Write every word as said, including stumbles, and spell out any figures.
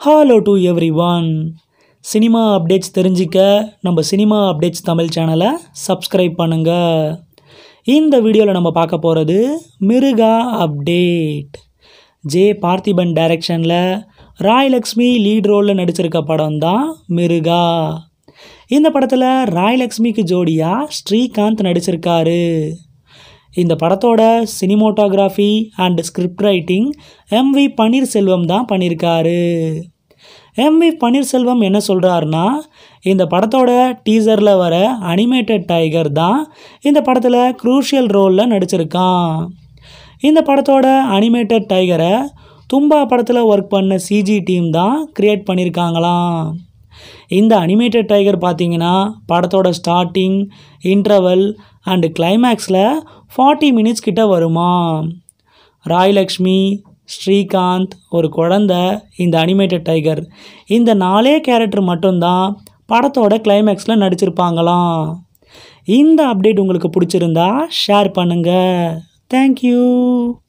Hello to everyone. Cinema updates தெரிஞ்சிக்க நம்ம Cinema Updates Tamil சேனலை subscribe பண்ணுங்க. இந்த வீடியோல நம்ம பார்க்க போறது Mirugaa update. J Parthiban directionல Rai Lakshmi lead roleல நடிச்சிருக்க படம் தான் Mirugaa. இந்த படத்துல Rai Lakshmiக்கு ஜோடியா Srikanth நடிச்சிருக்காரு. இந்த படத்தோட cinematography and script writing M V Panneerselvam தான் பண்ணிருக்காரு. M V Panneerselvam என்ன சொல்றாருன்னா, இந்த படத்தோட டீசர்ல வர அனிமேட்டட் டைகர் தான் இந்த படத்துல crucial ரோல்ல நடிச்சிருக்கான். இந்த படத்தோட அனிமேட்டட் டைகரை தும்பா படத்துல ஒர்க் பண்ண C G டீம் தான் கிரியேட் பண்ணிருக்காங்களாம். இந்த அனிமேட்டட் டைகர் பார்த்தீங்கன்னா படத்தோட ஸ்டார்டிங், இன்டர்வல் அண்ட் கிளைமேக்ஸில் ஃபார்ட்டி மினிட்ஸ் கிட்ட வருமா. ராய் லக்ஷ்மி, ஸ்ரீகாந்த், ஒரு குழந்தை, இந்த அனிமேட்டட் டைகர், இந்த நாலே கேரக்டர் மட்டும்தான் படத்தோட கிளைமேக்ஸில் நடிச்சிருப்பாங்களாம். இந்த அப்டேட் உங்களுக்கு பிடிச்சிருந்தா ஷேர் பண்ணுங்கள். தேங்க்யூ.